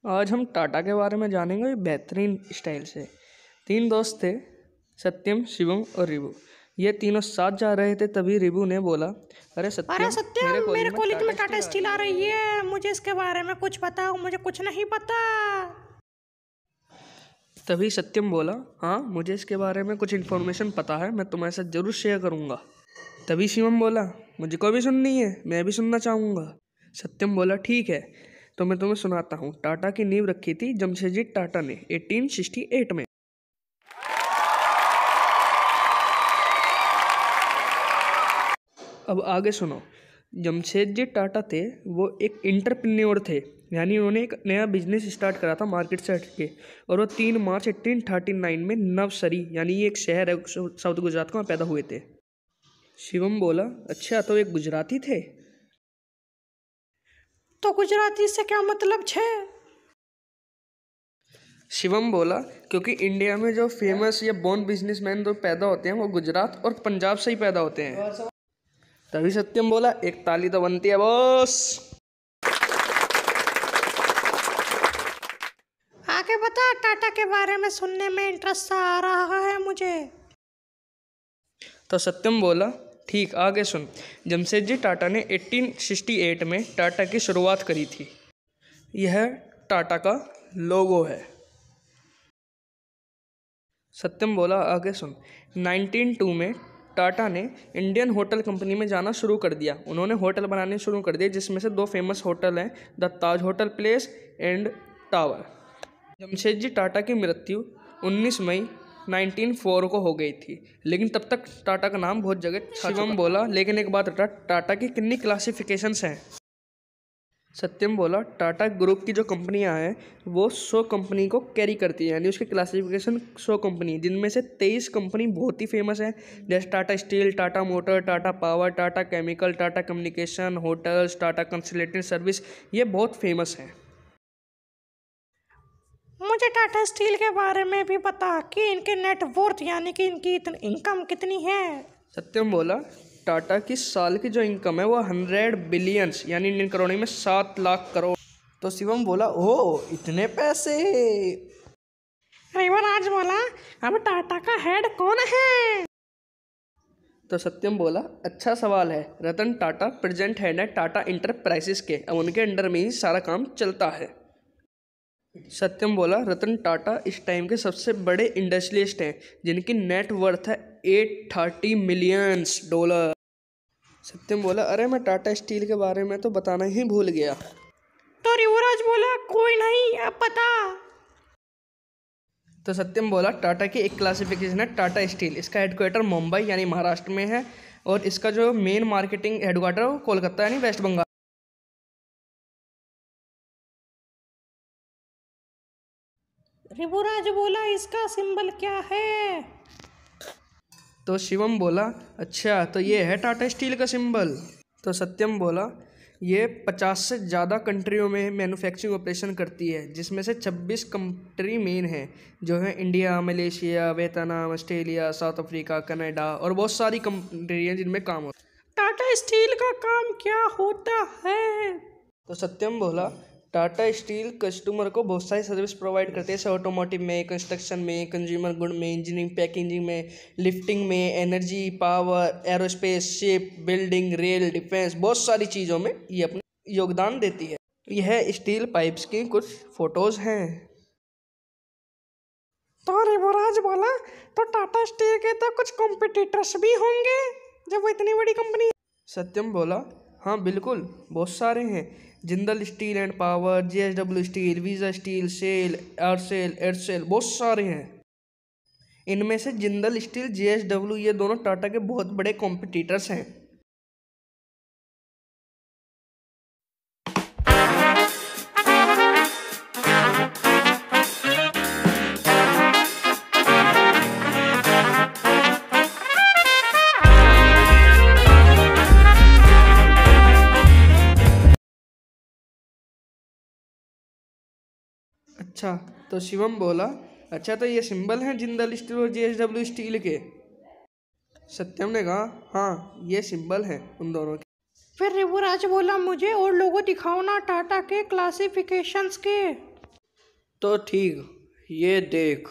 आज हम टाटा के बारे में जानेंगे बेहतरीन स्टाइल से। तीन दोस्त थे, सत्यम, शिवम और रिबू। ये तीनों साथ जा रहे थे, तभी रिबू ने बोला, अरे सत्यम, मेरे कॉलेज में टाटा स्टील आ रही है, मुझे इसके बारे में कुछ बताओ, मुझे कुछ नहीं पता। तभी सत्यम बोला, हाँ मुझे इसके बारे में कुछ इन्फॉर्मेशन पता है, मैं तुम्हारे साथ जरूर शेयर करूँगा। तभी शिवम बोला, मुझे को भी सुननी है, मैं भी सुनना चाहूँगा। सत्यम बोला, ठीक है, तो मैं तुम्हें सुनाता हूँ। टाटा की नींव रखी थी जमशेदजी टाटा ने 1868 में। अब आगे सुनो। जमशेदजी टाटा थे, वो एक एंटरप्रेन्योर थे, यानी उन्होंने एक नया बिजनेस स्टार्ट करा था मार्केट से हटके। और वो 3 मार्च 1839 में नवसरी, यानी ये एक शहर है साउथ गुजरात का, वहाँ पैदा हुए थे। शिवम बोला, अच्छा तो एक गुजराती थे? तो गुजराती से क्या मतलब छे? शिवम बोला, क्योंकि इंडिया में जो फेमस या बॉर्न बिजनेसमैन जो पैदा होते हैं वो गुजरात और पंजाब से ही पैदा होते हैं। तभी सत्यम बोला, एक ताली तो बनती है बॉस। आगे बता, टाटा के बारे में सुनने में इंटरेस्ट आ रहा है मुझे। तो सत्यम बोला, ठीक, आगे सुन। जमशेदजी टाटा ने 1868 में टाटा की शुरुआत करी थी। यह टाटा का लोगो है। सत्यम बोला, आगे सुन। 1902 में टाटा ने इंडियन होटल कंपनी में जाना शुरू कर दिया। उन्होंने होटल बनाने शुरू कर दिए, जिसमें से 2 फेमस होटल हैं, the Taj hotel place and tower. Jamshedji Tata की मृत्यु 19 मई 1904 को हो गई थी, लेकिन तब तक टाटा का नाम बहुत जगह छा चुका। शिवम बोला, लेकिन एक बात बता, टाटा की कितनी क्लासिफिकेशंस हैं? सत्यम बोला, टाटा ग्रुप की जो कंपनियां हैं वो 100 कंपनी को कैरी करती है, यानी उसकी क्लासिफिकेशन 100 कंपनी, जिनमें से 23 कंपनी बहुत ही फेमस है, जैसे Tata steel, Tata motor, Tata power, Tata chemical, Tata communication, hotels, Tata consultant service, ये बहुत फेमस हैं। मुझे टाटा स्टील के बारे में भी पता कि इनके नेटवर्थ यानी कि इनकी इनकम कितनी है। सत्यम बोला, टाटा की साल की जो इनकम है वो 100 बिलियंस यानी इंडियन करोड़ में 7 लाख करोड़। तो शिवम बोला, ओह इतने पैसे। रिवराज बोला, अब टाटा का हेड कौन है? तो सत्यम बोला, अच्छा सवाल है, रतन टाटा प्रेजेंट हेड है टाटा इंटरप्राइजेस के, अब उनके अंडर में ही सारा काम चलता है। सत्यम बोला, रतन टाटा इस टाइम के सबसे बड़े इंडस्ट्रियलिस्ट हैं, जिनकी नेट वर्थ है $830 मिलियन। सत्यम बोला, अरे मैं टाटा स्टील के बारे में तो बताना ही भूल गया। तो युवराज बोला, कोई नहीं, अब पता। तो सत्यम बोला, टाटा की एक क्लासिफिकेशन है टाटा स्टील, इसका हेडक्वार्टर मुंबई यानी महाराष्ट्र में है, और इसका जो मेन मार्केटिंग हेडक्वार्टर है वो कोलकाता यानी वेस्ट बंगाल। रिवराज बोला, इसका सिंबल क्या है? तो शिवम बोला, अच्छा तो ये है टाटा स्टील का सिंबल। तो सत्यम बोला, ये 50 से ज़्यादा कंट्रियों में मैन्युफैक्चरिंग ऑपरेशन करती है, जिसमें से 26 कंट्री मेन हैं, जो है India, Malaysia, Vietnam, Australia, south Africa, Canada, और बहुत सारी कंट्री हैं जिनमें काम होता है। टाटा स्टील का काम क्या होता है? तो सत्यम बोला, टाटा स्टील कस्टमर को बहुत सारी सर्विस प्रोवाइड करते हैं, जैसे ऑटोमोटिव में, कंस्ट्रक्शन में, कंज्यूमर गुड में, इंजीनियरिंग पैकेजिंग में, लिफ्टिंग में, energy, power, aerospace, ship building, rail, defence, बहुत सारी चीज़ों में ये अपना योगदान देती है। यह स्टील पाइप्स की कुछ फोटोज हैं। तो रिवराज बोला, तो टाटा स्टील के तो कुछ कॉम्पिटिटर्स भी होंगे जब वो इतनी बड़ी कंपनी। सत्यम बोला, हाँ बिल्कुल, बहुत सारे हैं, Jindal steel and power, JSW steel, visa steel, SAIL, Aircel, बहुत सारे हैं। इनमें से जिंदल स्टील, JSW, ये दोनों टाटा के बहुत बड़े कॉम्पिटिटर्स हैं। अच्छा, तो शिवम बोला, अच्छा तो ये सिंबल हैं जिंदल स्टील और JSW स्टील के? सत्यम ने कहा, हाँ ये सिंबल हैं उन दोनों के। फिर रिवराज बोला, मुझे और लोगो दिखाओ ना टाटा के क्लासिफिकेशंस के। तो ठीक, ये देख।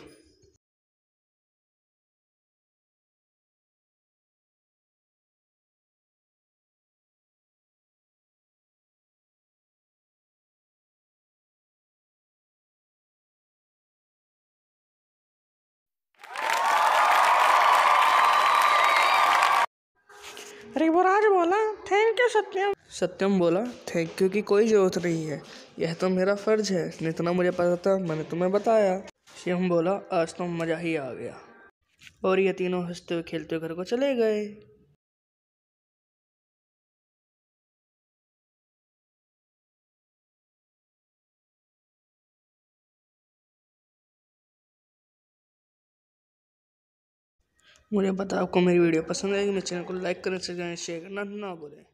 ऋभुराज बोला, थैंक यू सत्यम। सत्यम बोला, थैंक यू की कोई ज़रूरत नहीं है, यह तो मेरा फ़र्ज है, जितना मुझे पता था मैंने तुम्हें बताया। शिवम बोला, आज तो मज़ा ही आ गया। और ये तीनों हंसते हुए खेलते हुए घर को चले गए। मुझे पता है आपको मेरी वीडियो पसंद आएगी। मेरे चैनल को लाइक करना, शेयर करना ना भूलें।